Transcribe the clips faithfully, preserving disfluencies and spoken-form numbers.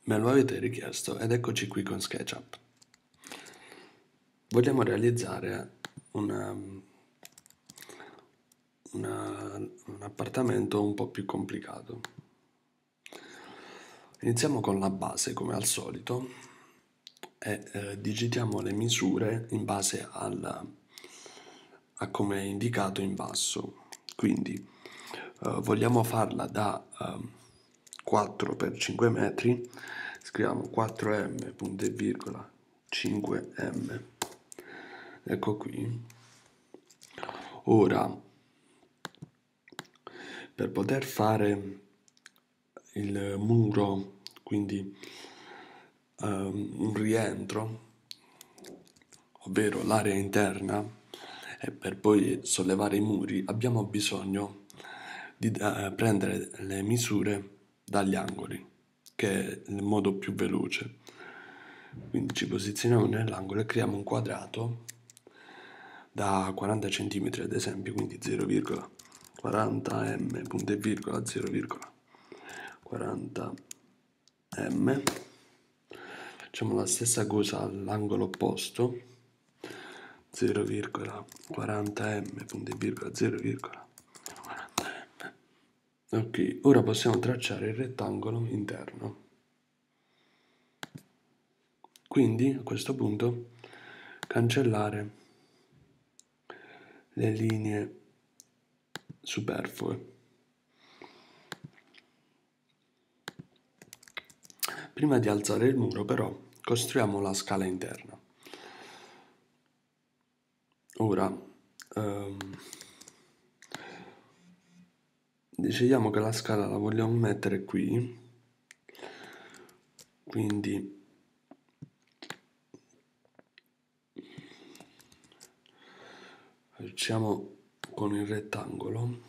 Me lo avete richiesto ed eccoci qui con SketchUp. Vogliamo realizzare una, una, un appartamento un po' più complicato. Iniziamo con la base come al solito e eh, digitiamo le misure in base al, a come è indicato in basso. Quindi eh, vogliamo farla da eh, quattro per cinque metri, scriviamo quattro m punto e virgola cinque m, ecco qui. Ora, per poter fare il muro, quindi um, un rientro, ovvero l'area interna, e per poi sollevare i muri, abbiamo bisogno di uh, prendere le misure dagli angoli, che è il modo più veloce. Quindi ci posizioniamo nell'angolo e creiamo un quadrato da quaranta centimetri ad esempio, quindi zero virgola quaranta m punto e virgola zero virgola quaranta m. Facciamo la stessa cosa all'angolo opposto, zero virgola quaranta m punto e virgola zero virgola quaranta m. Ok, ora possiamo tracciare il rettangolo interno. Quindi a questo punto cancellare le linee superflue. Prima di alzare il muro però costruiamo la scala interna. Ora ehm, decidiamo che la scala la vogliamo mettere qui, quindi facciamo con il rettangolo.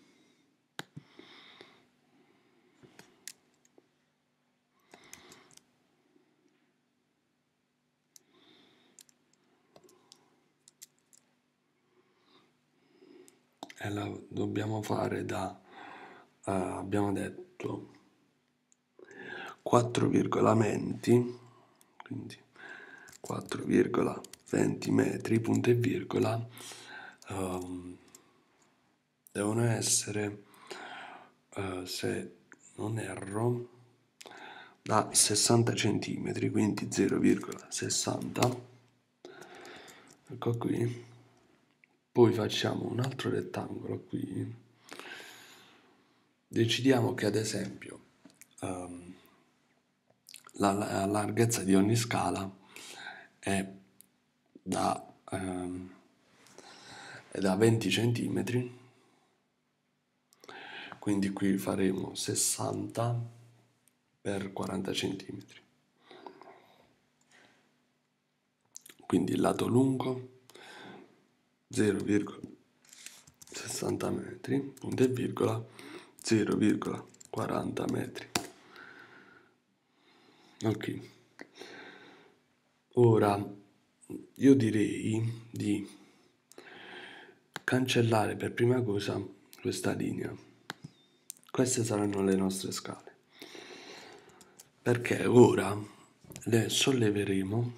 E la dobbiamo fare da, uh, abbiamo detto, quattro virgola venti, quindi quattro virgola venti metri, punto e virgola, um, devono essere, uh, se non erro, da sessanta centimetri, quindi zero virgola sessanta, ecco qui. Poi facciamo un altro rettangolo qui, decidiamo che ad esempio um, la, la larghezza di ogni scala è da, um, è da venti centimetri, quindi qui faremo sessanta per quaranta centimetri, quindi il lato lungo zero virgola sessanta metri, punto e virgola zero virgola quaranta metri. Ok, ora io direi di cancellare per prima cosa questa linea. Queste saranno le nostre scale, perché ora le solleveremo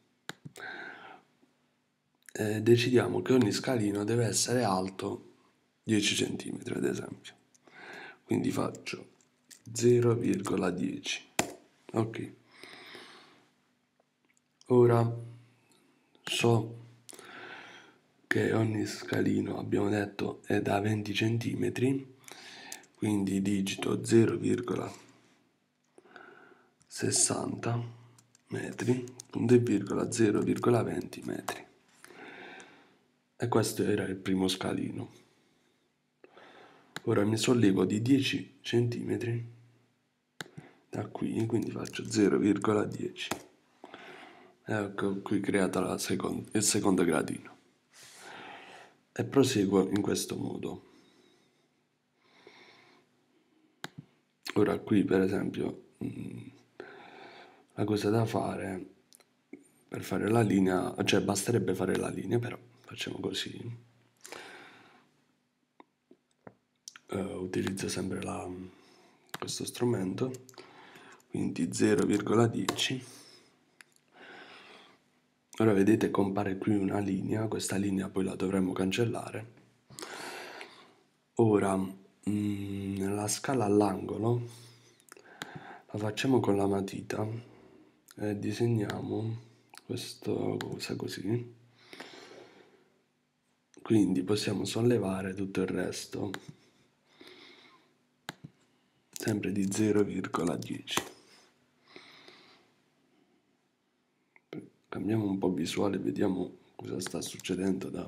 e decidiamo che ogni scalino deve essere alto dieci centimetri ad esempio, quindi faccio zero virgola dieci. Ok, ora so che ogni scalino, abbiamo detto, è da venti centimetri, quindi digito zero virgola sessanta metri, punto e virgola zero virgola venti metri. E questo era il primo scalino. Ora mi sollevo di dieci centimetri da qui, quindi faccio zero virgola dieci. Ecco qui creata la seconda, il secondo gradino. E proseguo in questo modo. Ora qui per esempio la cosa da fare per fare la linea, cioè basterebbe fare la linea, però facciamo così. Uh, utilizzo sempre la, questo strumento, quindi zero virgola dieci. Ora vedete compare qui una linea, questa linea poi la dovremmo cancellare. Ora mm, nella scala all'angolo la facciamo con la matita e disegniamo questa cosa così, quindi possiamo sollevare tutto il resto sempre di zero virgola dieci. Cambiamo un po' visuale, vediamo cosa sta succedendo da,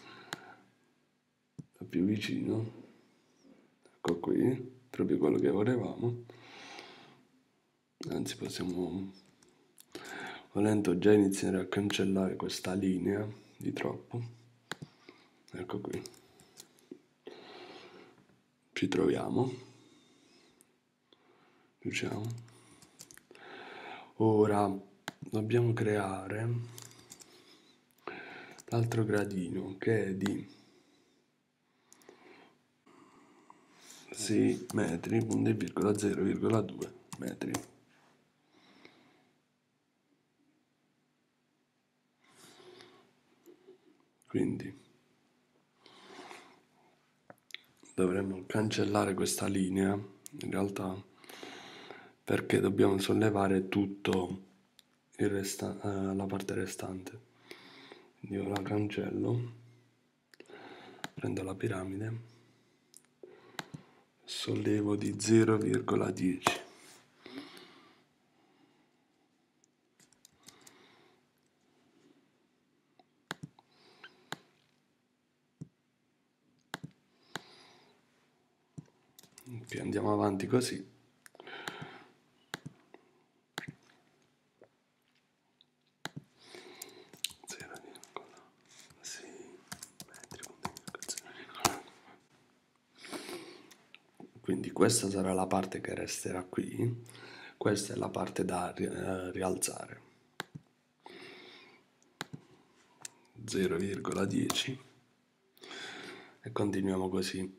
da più vicino. Ecco qui, proprio quello che volevamo. Anzi, possiamo, volendo, già iniziare a cancellare questa linea di troppo. Ecco qui. Ci troviamo. Diciamo. Ora dobbiamo creare l'altro gradino che è di sei metri, punto e virgola zero virgola due metri. Quindi dovremmo cancellare questa linea in realtà, perché dobbiamo sollevare tutto il resta- eh, la parte restante. Quindi io la cancello, prendo la piramide, sollevo di zero virgola dieci. Ok, andiamo avanti così. Quindi questa sarà la parte che resterà qui, questa è la parte da eh, rialzare. zero virgola dieci e continuiamo così.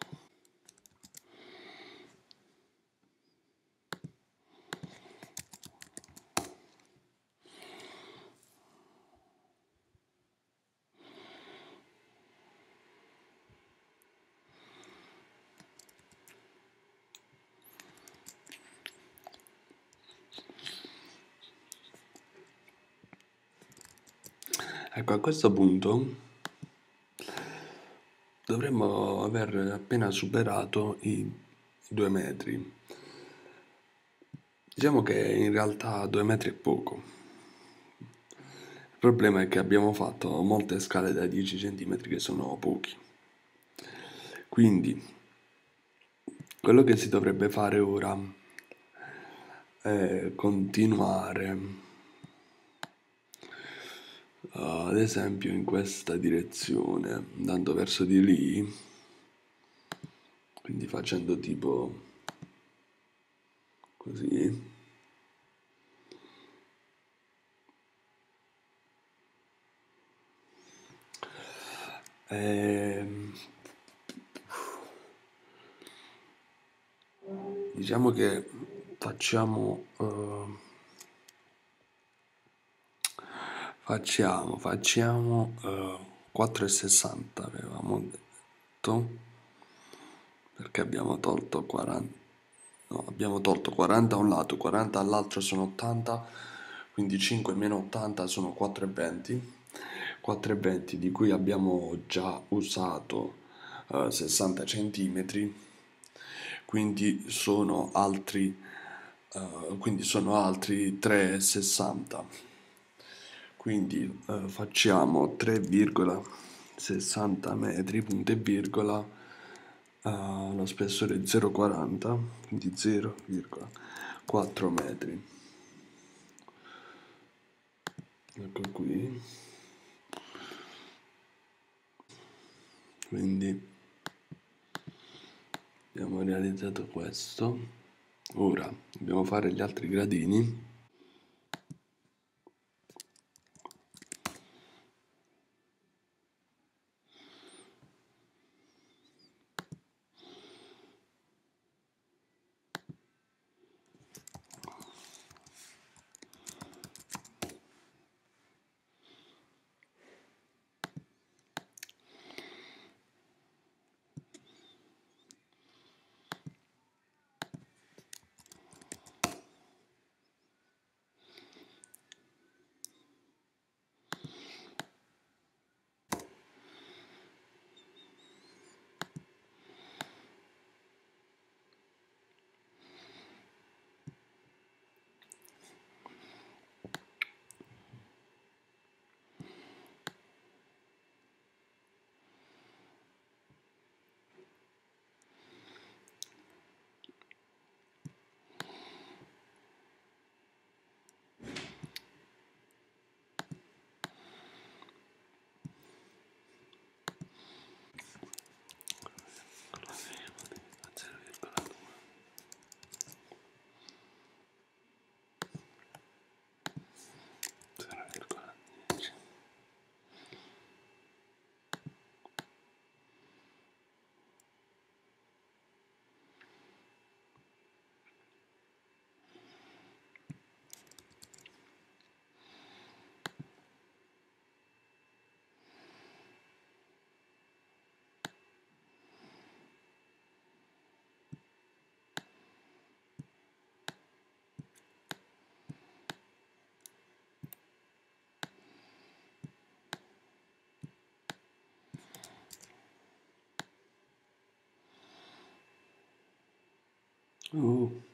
Ecco, a questo punto dovremmo aver appena superato i due metri. Diciamo che in realtà due metri è poco. Il problema è che abbiamo fatto molte scale da dieci centimetri che sono pochi. Quindi quello che si dovrebbe fare ora è continuare, uh, ad esempio in questa direzione, andando verso di lì, quindi facendo tipo così. Ehm, diciamo che facciamo, uh, facciamo, facciamo uh, quattro e sessanta avevamo detto, perché abbiamo tolto quaranta, no, abbiamo tolto quaranta a un lato, quaranta all'altro, sono ottanta, quindi cinque meno ottanta sono quattro e venti, quattro e venti di cui abbiamo già usato uh, sessanta centimetri, quindi sono altri, uh, quindi sono altri tre virgola sessanta. Quindi uh, facciamo tre virgola sessanta metri, punto e virgola, uh, lo spessore è zero virgola quaranta, quindi zero virgola quattro metri. Ecco qui. Quindi abbiamo realizzato questo. Ora dobbiamo fare gli altri gradini. Uh.